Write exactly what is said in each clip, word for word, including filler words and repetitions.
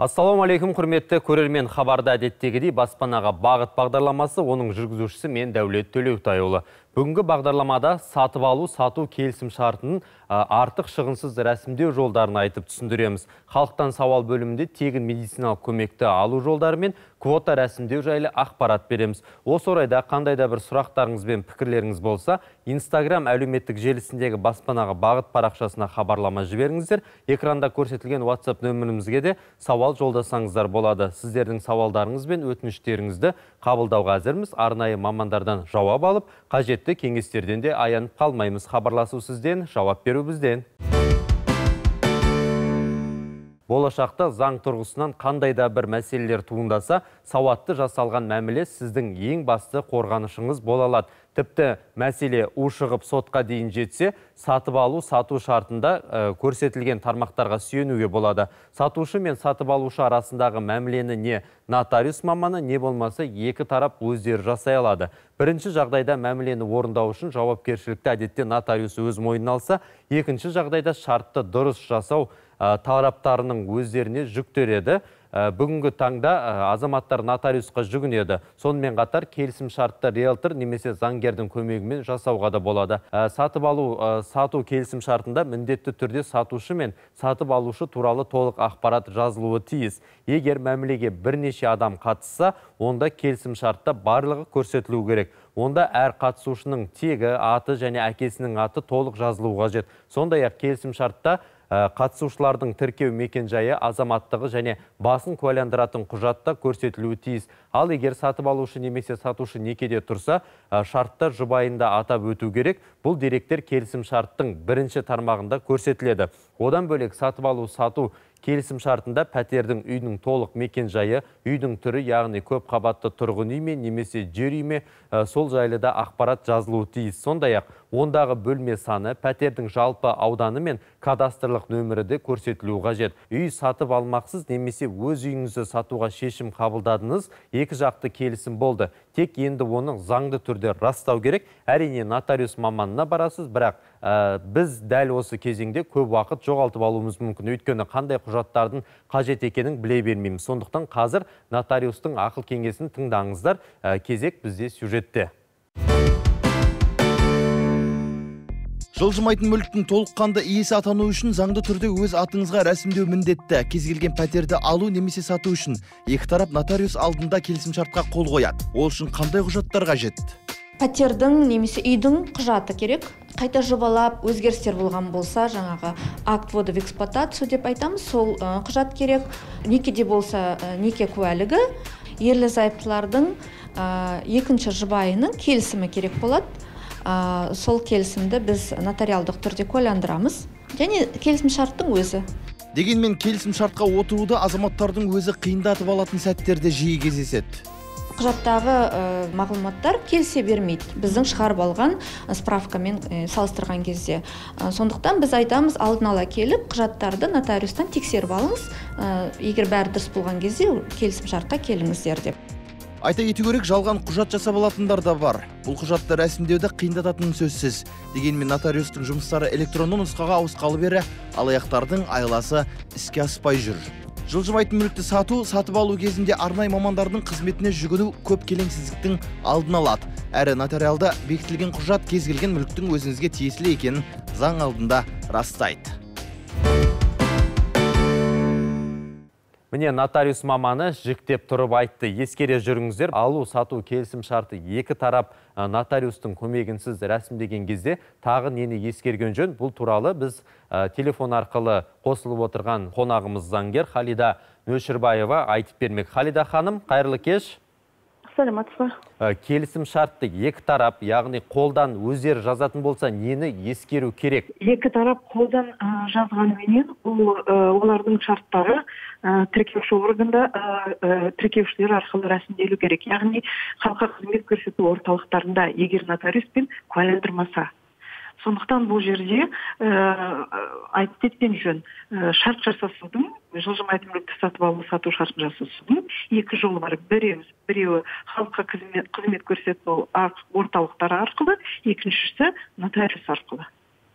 Ассалаумағалейкум, құрметті көрермен. Хабарда әдеттегідей баспанаға бағыт бағдарламасы, оның жүргізушісі мен Дәулет Төлеутайұлы. Бүгінгі бағдарламада сатып алу, сату келісім шартының артық шығынсыз рәсімдеу жолдарын айтып түсіндіреміз. Халықтан сауал бөлімінде тегін медициналық көмекті алу жолдары мен квота рәсімдеу жайлы ақпарат береміз. Осы орайда қандай да бір сұрақтарыңыз бен пікірлеріңіз болса, Instagram әлеуметтік желісіндегі баспанаға бағыт парақшасына хабарлама жіберіңіздер. Экранда көрсетілген WhatsApp нөмірімізге де сауал жолдасаңыздар болады. Сіздердің сауалдарыңыз бен өтініштеріңізді қабылдауға әзірміз. Арнайы мамандардан жауап алып, қажетті кеңестерден де аянып қалмаймыз. Хабарласу сізден, жауап беру бізден. Болашақта заң тұрғысынан қандай да бір мәселелер туындаса, сауатты жасалған мәміле сіздің ең басты қорғанышыңыз бола алады. Тіпті мәселе ушығып сотқа дейін жетсе, сатып алу сату шартында ә, көрсетілген тармақтарға сүйенуге болады. Сатушы мен сатып алушы арасындағы мәмілені не нотариус маманы, не болмаса екі тарап өздері жасай алады. Бірінші жағдайда мәмілені орындау үшін жауапкершілікті әдетте нотариус өз мойнына алса, екінші жағдайда шартты дұрыс жасау ә, тараптарының өздеріне жүктеледі. Бүгінгі таңда азаматтар нотариусқа жүгінеді. Сонымен қатар келісім шартты риэлтор немесе заңгердің көмегімен жасауға да болады. Сатып алу, сату келісім шартында міндетті түрде сатушы мен сатып алушы туралы толық ақпарат жазылуы тиіс. Егер мәмілеге бірнеше адам қатысса, онда келісім шартта барлығы көрсетілу керек. Онда әр қатысушының тегі, аты және әкесінің аты толық жазылуы қажет. Сондай-ақ келісім шартта қатысушылардың тіркеу мекенжайы, азаматтығы және басын куәландыратын құжатта көрсетілуі тиіс. Ал егер сатып алушы немесе сатушы некеде тұрса, шартта жұбайында атап өту керек. Бұл деректер келісім шарттың бірінші тармағында көрсетіледі. Одан бөлек сатып алу сату келісім шартында пәтердің үйдің толық мекенжайы, үйдің түрі, яғни көп қабатты тұрғын үй ме немесе жер үй ме, сол жайлы да ақпарат жазылуы тиіс. Сондай-ақ ондағы бөлме саны, пәтердің жалпы ауданы мен кадастрлық нөмірі де көрсетілуі қажет. Үй сатып алмақсыз немесе өз үйіңізді сатуға шешім қабылдадыңыз, екі жақты келісім болды. Тек енді оны заңды түрде растау керек. Әрине нотариус маманына барасыз, бірақ ә, біз дәл осы кезеңде көп уақыт жоғалтып алуымыз мүмкін. Өйткені қандай құжаттардың қажет екенін біле бермейміз. Сондықтан қазір нотариустың ақыл кеңесін тыңдаңыздар. Ә, кезек бізде сюжетте. Жылжымайтын мүліктің толыққанды иесі атану үшін заңды түрде өз атыңызға рәсімдеу міндетті. Кез келген пәтерді алу немесе сату үшін екі тарап нотариус алдында келісімшартқа қол қояды. Ол үшін қандай құжаттар қажет? Пәтердің немесе үйдің құжаты керек. Қайта жобалап өзгерістер болған болса, жаңағы акт ввода в эксплуатацию деп айтамыз, сол құжат керек. Некеде болса, неке куәлігі, ерлі зайыптылардың екінші жұбайының келісімі керек болады. Сол келісімді біз нотариалдық түрде куәландырамыз, және келісім шарттың өзі. Дегенмен келісім шартқа отыруды азаматтардың өзі қиындатып алатын сәттерде жиі кездеседі. Құжаттағы мағлұматтар келісе бермейді, біздің шығарып алған справкамен салыстырған кезде. Сондықтан біз айтамыз, алдын ала келіп, құжаттарды нотариустан тексеріп алыңыз, егер бәрі дұрыс болған кезде келісім шартқа келіңіздер деп. Айта кету керек, жалған құжат жасап алатындар да бар. Бұл құжатты рәсімдеуді қиындататын сөзсіз. Дегенмен нотариустың жұмыстары электронды нұсқаға ауысқалы бері алаяқтардың айласы іске аспай жүр. Жылжымайтын мүлікті сату, сатып алу кезінде арнайы мамандардың қызметіне жүгіну көп келеңсіздіктің алдын алады. Әрі нотариалда бекітілген құжат кез келген мүліктің өзіңізге тиесілі екенін заң алдында растайды. Міне нотариус маманы жіктеп тұрып айтты. Ескере жүріңіздер, алу сату келісім шарты екі тарап нотариустың көмегінсіз рәсімдеген кезде тағы нені ескерген жөн? Бұл туралы біз ә, телефон арқылы қосылып отырған қонағымыз заңгер Халида Нөшірбаева айтып бермек. Халида ханым, қайырлы кеш. Саламатсыз ба? Келісім шартты екі тарап, яғни қолдан өздері жазатын болса, нені ескеру керек? Екі тарап қолдан жазғанменен, олардың шарттары тіркеуші органда тіркеушілер арқылы рәсімделу керек. Яғни халыққа қызмет көрсету орталықтарында егер нотариуспен куәландырмаса. Сондықтан бұл жерде айтып кеткен жөн, шарт жасасудың, жылжымайтын мүлікті сатып алу сату шартын жасасудың екі жолы бар. Біреуі, біреуі халыққа қызмет, қызмет көрсету орталықтары арқылы, екіншісі нотариус арқылы.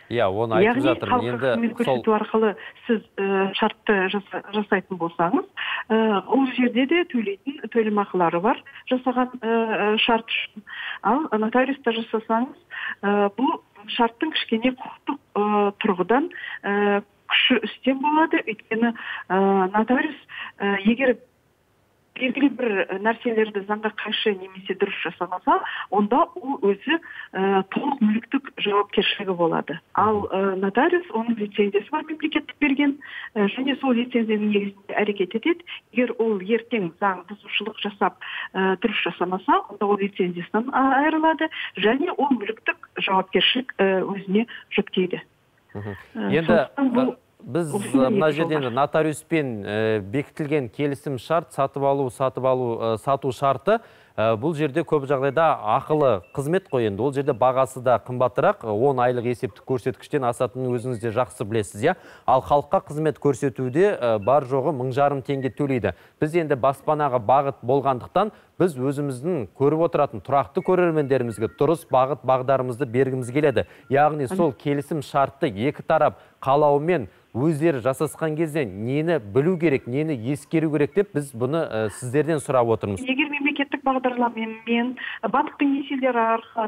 Иә, оны айтып жатырмын. Яғни халыққа қызмет көрсету арқылы сіз шартты жасайтын болсаңыз, ол жерде де төлейтін төлемақылары бар жасаған шарт үшін. Ал нотариуста жасасаңыз, бұл шарттың кішкене құқықтық тұрғыдан күші үстем болады. Өйткені нотариус егер белгілі бір нәрселерді заңға қайшы немесе дұрыс жасамаса, онда ол өзі толық мүліктік жауапкершілігі болады. Ал нотариус оның лицензиясы бар, мемлекеттік берген, және сол лицензияның негізінде әрекет етеді. Егер ол ертең заң бұзушылық жасап дұрыс жасамаса, онда ол лицензиясынан айырылады, және ол мүліктік жауапкершілік өзіне жүктейді. Енді біз мына жерден нотариуспен бекітілген келісім шарт, сатып алу, сатып алу, сату шарты, бұл жерде көп жағдайда ақылы қызмет қой енді. Ол жерде бағасы да қымбатырақ, он айлық есептік көрсеткіштен асатынын өзіңіз де жақсы білесіз, иә? Ал халыққа қызмет көрсетуде бар жоғы мың жарым теңге төлейді. Біз енді баспанаға бағыт болғандықтан, біз өзіміздің көріп отыратын тұрақты көрермендерімізге дұрыс бағыт бағдарымызды бергіміз келеді. Яғни сол келісім шартты екі тарап қалауымен өздері жасасқан кезде нені білу керек, нені ескеру керек деп біз бұны сіздерден сұрап отырмыз. Егер мемлекеттік бағдарламамен банктың несиелері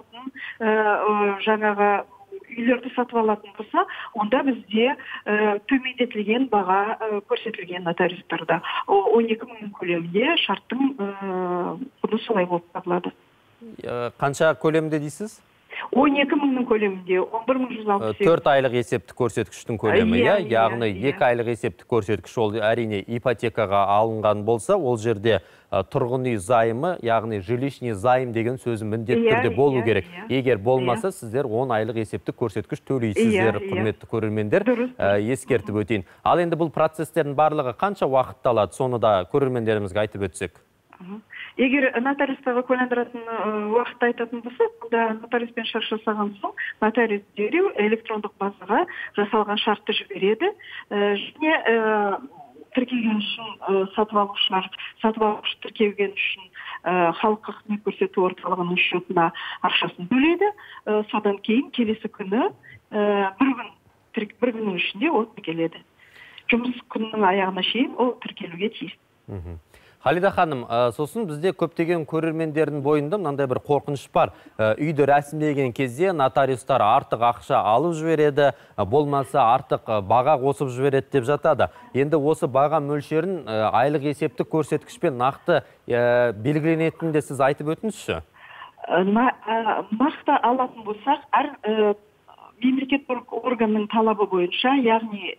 арқылы жаңағы үйлерді сатып алатын болса, онда бізде төмендетілген баға көрсетілген нотариустарда. он екі мың көлемінде шарттың құны солай болып табылады. Қанша көлемде дейсіз? он екі мыңның көлемінде, он бір мың жүз алпыс сегіз. төрт айлық есептік көрсеткіштің көлемі, иә? Яғни екі айлық есептік көрсеткіш ол әрине ипотекаға алынған болса, ол жерде тұрғын үй займы, яғни жилищный займ деген сөзі міндетті түрде болу керек. Егер болмаса, сіздер он айлық есептік көрсеткіш төлейсіздер, құрметті көрермендер, ескертіп өтейін. Ал енді бұл процестердің барлығы қанша уақытты алады, соны да көрермендерімізге айтып өтсек? Егер нотариустағы куәландыратын уақытты айтатын болса, онда нотариуспен шарт жасаған соң, нотариус дереу электрондық базаға жасалған шартты жібереді. Және тіркелген үшін сатып алушылар, сатып алушы тіркелген үшін халыққа қызмет көрсету орталығының шотына ақшасын төлейді. Содан кейін келесі күні бір күннің ішінде ол тіркеледі. Жұмыс күннің аяғына шейін ол тіркелуге тиіс. Халида ханым, сосын бізде көптеген көрермендердің бойында мынандай бір қорқыныш бар. Үйді рәсімдеген кезде нотариустар артық ақша алып жібереді, болмаса артық баға қосып жібереді деп жатады. Енді осы баға мөлшерін айлық есептік көрсеткішпен нақты белгіленетінін де сіз айтып өтіңізші? Нақты алатын болсақ, әр мемлекеттік органның талабы бойынша, яғни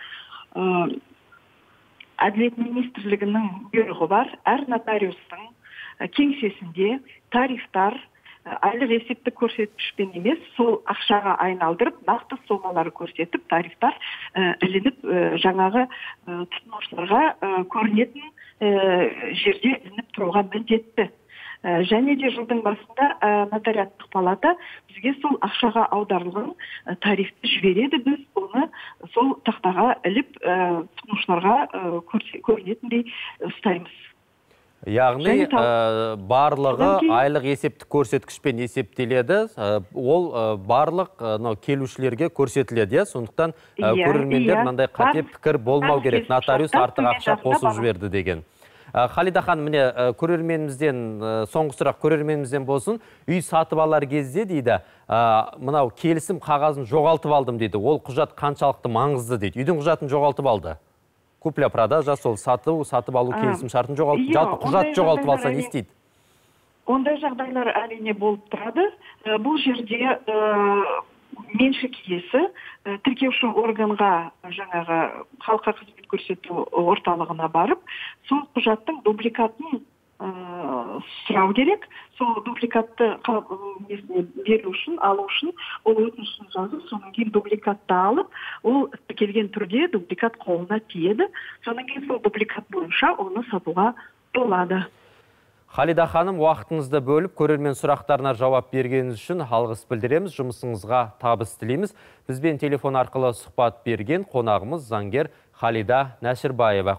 Әділет министрлігінің бұйрығы бар, әр нотариустың кеңсесінде тарифтар айлық есептік көрсеткішпен емес, сол ақшаға айналдырып, нақты сомалары көрсетіп, тарифтар ілініп, жаңағы тұтынушыларға көрінетін жерде ілініп тұруға міндетті. Және де жылдың басында нотариаттық палата бізге сол ақшаға аударылған тарифті жібереді, біз оны сол тақтаға іліп тұтынушыларға көрінетіндей ұстаймыз. Яғни барлығы айлық есептік көрсеткішпен есептеледі, ол барлық келушілерге көрсетіледі. Сондықтан көрермендер мынандай қате пікір болмау керек, нотариус артық ақша қосып жіберді деген. Халида ханым, міне көрерменімізден, соңғы сұрақ көрерменімізден болсын, үй сатып алар кезде дейді, мынау келісім қағазын жоғалтып алдым дейді. Ол құжат қаншалықты маңызды дейді. Үйдің құжатын жоғалтып алды. Купля-продажа, сол сатып, сатып алу келісім шартын жоғалтып, жалпы құжат жоғалтып алса не істейді? Ондай жағдайлар әрине болып тұрады. Бұл жерде меншік иесі тіркеуші органға, жаңағы халыққа қызмет көрсету орталығына барып, сол құжаттың дубликатын сұрау керек. Сол дубликатты беру үшін, алу үшін, ол өтінішін жазып, содан кейін дубликатты алып, ол тіркелген түрде дубликат қолына тиеді. Содан кейін сол дубликат бойынша оны сатуға болады. Халида ханым, уақытыңызды бөліп, көрермен сұрақтарына жауап бергеніңіз үшін алғыс білдіреміз, жұмысыңызға табыс тілейміз. Бізбен телефон арқылы сұхбат берген қонағымыз заңгер Халида Нәшірбаева.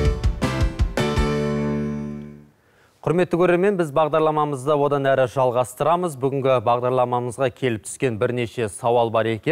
Құрметті көрермен, біз бағдарламамызды одан әрі жалғастырамыз. Бүгінгі бағдарламамызға келіп түскен бірнеше сауал бар екен.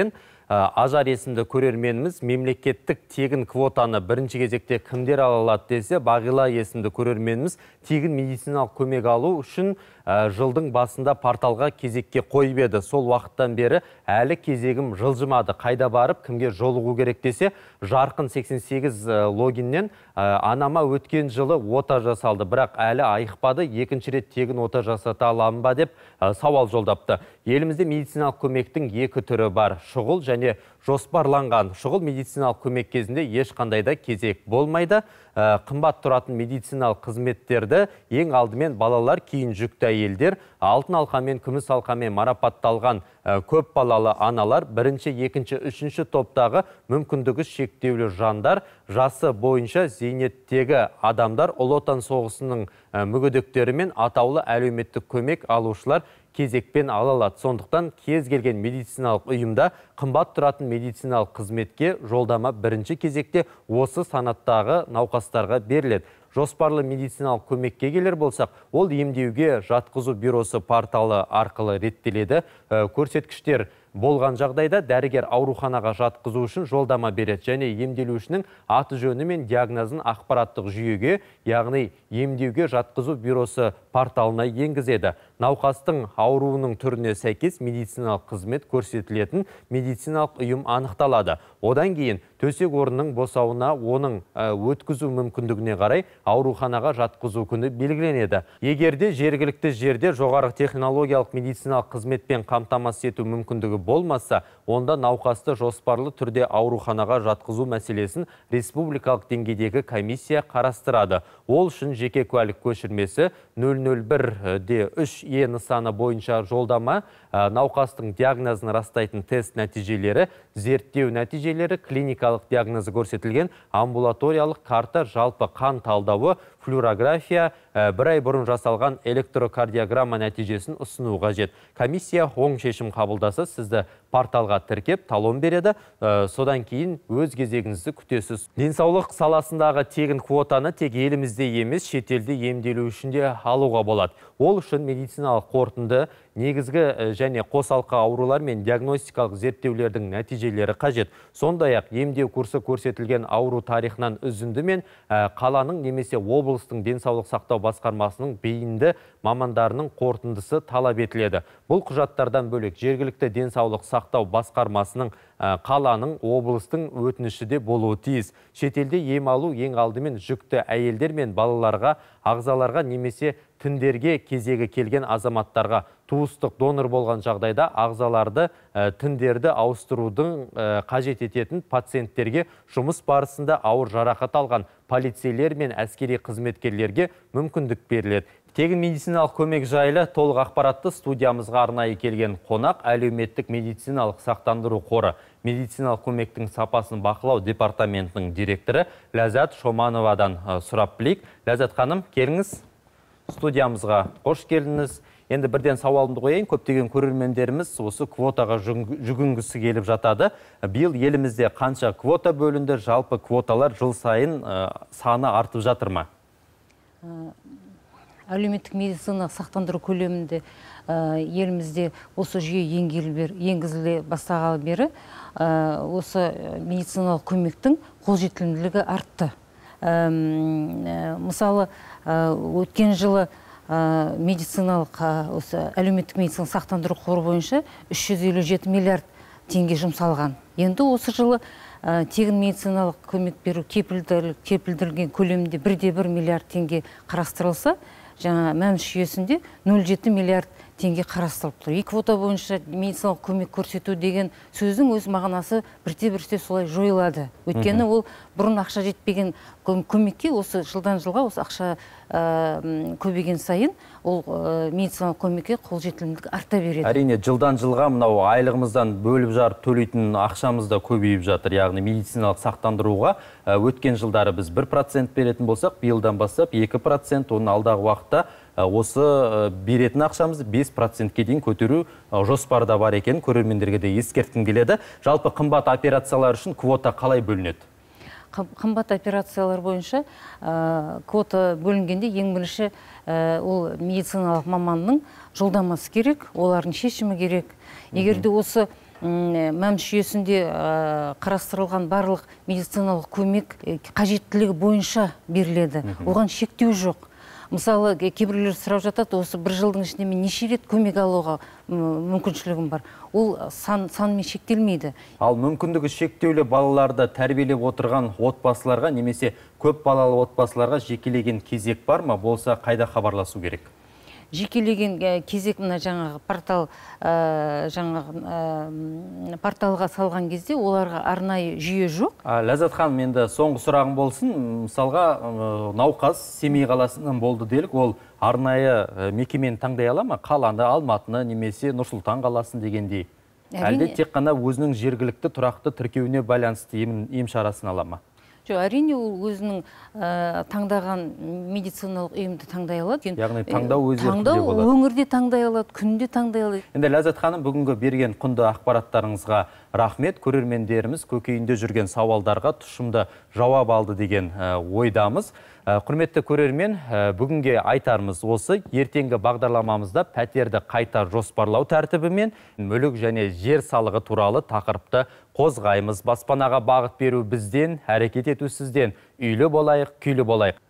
Ажар есімді көрерменіміз мемлекеттік тегін квотаны бірінші кезекте кімдер ала алады десе, Бағила есімді көрерменіміз тегін медициналық көмек алу үшін жылдың басында порталға кезекке қойып еді. Сол уақыттан бері әлі кезегім жылжымады. Қайда барып, кімге жолығу керек десе, Жарқын сексен сегіз логиннен анама өткен жылы ота жасалды, бірақ әлі айықпады, екінші рет тегін ота жасата аламын ба деп сауал жолдапты. Елімізде медициналық көмектің екі түрі бар: шұғыл және жоспарланған. Шұғыл медициналық көмек кезінде ешқандайда кезек болмайды. Қымбат тұратын медициналық қызметтерді ең алдымен балалар, кейін жүкті әйелдер, алтын алқамен, күміс алқамен марапатталған көп балалы аналар, бірінші, екінші, үшінші топтағы мүмкіндігі шектеулі жандар, жасы бойынша зейнеттегі адамдар, Ұлы Отан соғысының мүгедектері мен атаулы әлеуметтік көмек алушылар кезекпен ала алады. Сондықтан кез келген медициналық ұйымда қымбат тұратын медициналық қызметке жолдама бірінші кезекте осы санаттағы науқастарға беріледі. Жоспарлы медициналық көмекке келер болсақ, ол емдеуге жатқызу бюросы порталы арқылы реттеледі. Көрсеткіштер болған жағдайда дәрігер ауруханаға жатқызу үшін жолдама береді және емделушінің аты жөні мен диагнозын ақпараттық жүйеге, яғни емдеуге жатқызу бюросы порталына енгізеді. Науқастың ауруының түріне сәйкес медициналық қызмет көрсетілетін медициналық ұйым анықталады. Одан кейін төсек орынның босауына, оның өткізу мүмкіндігіне қарай ауруханаға жатқызу күні белгіленеді. Егерде жергілікті жерде жоғары технологиялық медициналық қызметпен қамтамасыз ету мүмкіндігі болмаса, онда науқасты жоспарлы түрде ауруханаға жатқызу мәселесін республикалық деңгейдегі комиссия қарастырады. Ол үшін жеке куәлік көшірмесі нөл нөл бір де үш Е нысаны бойынша жолдама, науқастың диагнозын растайтын тест нәтижелері, зерттеу нәтижелері, клиникалық диагнозы көрсетілген амбулаториялық карта, жалпы қан талдауы, флюорография, бір ай бұрын жасалған электрокардиограмма нәтижесін ұсыну қажет. Комиссия оң шешім қабылдаса, сізді порталға тіркеп, талон береді. Содан кейін өз кезегіңізді күтесіз. Денсаулық саласындағы тегін квотаны тек елімізде емес, шетелде емделу үшін де алуға болады. Ол үшін медициналық қорытынды, негізгі және қосалқы аурулар мен диагностикалық зерттеулердің нәтижелері қажет. Сондай-ақ емдеу курсы көрсетілген ауру тарихынан үзінді мен қаланың немесе облыстың денсаулық сақтау басқармасының бейінді мамандарының қорытындысы талап етіледі. Бұл құжаттардан бөлек жергілікті денсаулық сақтау басқармасының, қаланың, облыстың өтініші де болуы тиіс. Шетелде ем алу ең алдымен жүкті әйелдер мен балаларға, ағзаларға немесе тіндерге кезегі келген азаматтарға, туыстық донор болған жағдайда ағзаларды, тіндерді ауыстырудың қажет ететін пациенттерге, жұмыс барысында ауыр жарақат алған полицейлер мен әскери қызметкерлерге мүмкіндік беріледі. Тегін медициналық көмек жайлы толық ақпаратты студиямызға арнайы келген қонақ әлеуметтік медициналық сақтандыру қоры медициналық көмектің сапасын бақылау департаментінің директоры Ләззат Шомановадан сұрап білейік. Ләззат ханым, келіңіз. Студиямызға қош келдіңіз. Енді бірден сауалымды қояйын, көптеген көрермендеріміз осы квотаға жүгінгісі келіп жатады. Биыл елімізде қанша квота бөлінді, жалпы квоталар жыл сайын саны артып жатыр ма? Әлеуметтік медицина сақтандыру көлемінде елімізде осы жүйе енгізіле бастағалы бері осы медициналық көмектің қолжетімділігі артты. Мысалы, өткен жылы медициналық әлеуметтік медицина сақтандыру қоры бойынша үш жүз елу жеті миллиард теңге жұмсалған. Енді осы жылы тегін медициналық көмек беру кепілдірілген көлемінде бір де бір миллиард теңге қарастырылса, жаңа мәмс жүйесінде нөл жеті миллиард теңге қарастырылып тұр. Екі квота бойынша медициналық көмек көрсету деген сөздің өз мағынасы бірте-бірте солай жойылады. Өйткені ол бұрын ақша жетпеген көмекке осы жылдан жылға осы ақша көбейген сайын ол медициналық көмекке қолжетімділік арта береді. Әрине, жылдан жылға мынау айлығымыздан бөліп жарып төлейтін ақшамыз да көбейіп жатыр. Яғни медициналық сақтандыруға өткен жылдары біз бір процент беретін болсақ, биылдан бастап екі процент, оның алдағы уақытта осы беретін ақшамызды бес процентке дейін көтеру жоспарда бар екен, көрермендерге де ескерткім келеді. Жалпы қымбат операциялар үшін квота қалай бөлінеді? Қымбат операциялар бойынша квота бөлінгенде ең бірінші ол медициналық маманның жолдамасы керек, олардың шешімі керек. Егерде осы мәмс жүйесінде қарастырылған барлық медициналық көмек қажеттілігі бойынша беріледі. Оған шектеу жоқ. Мысалы, кейбіреулер сұрап жатады, осы бір жылдың ішінде мен неше рет көмек алуға мүмкіншілігім бар. Ол санмен шектелмейді. Ал мүмкіндігі шектеулі балаларды тәрбиелеп отырған отбасыларға немесе көп балалы отбасыларға жекелеген кезек бар ма? Болса қайда хабарласу керек? Жекелеген кезек мына жаңағы портал жаңағы порталға салған кезде оларға арнайы жүйе жоқ. Ләззат ханым, енді соңғы сұрағым болсын. Мысалға, науқас Семей қаласынан болды делік, ол арнайы мекемені таңдай ала ма? Қаланы, Алматыны немесе Нұр-Сұлтан қаласын дегендей. Әлде тек қана өзінің жергілікті тұрақты тіркеуіне байланысты ем шарасын ала ма? Жоқ, әрине ол өзінің таңдаған медициналық ұйымды таңдай алады. Яғни таңдау өз еркінде болады. Таңдау өңірде таңдай алады, күнде таңдай алады. Енді Ләззат ханым, бүгінгі берген құнды ақпараттарыңызға рахмет. Көрермендеріміз көкейінде жүрген сауалдарға тұшымды жауап алды деген ойдамыз. Құрметті көрермен, бүгінге айтарымыз осы. Ертеңгі бағдарламамызда пәтерді қайта жоспарлау тәртібімен мүлік және жер салығы туралы тақырыпты қозғаймыз. Баспанаға бағыт беру бізден, әрекет ету сізден. Үйлі болайық, күйлі болайық.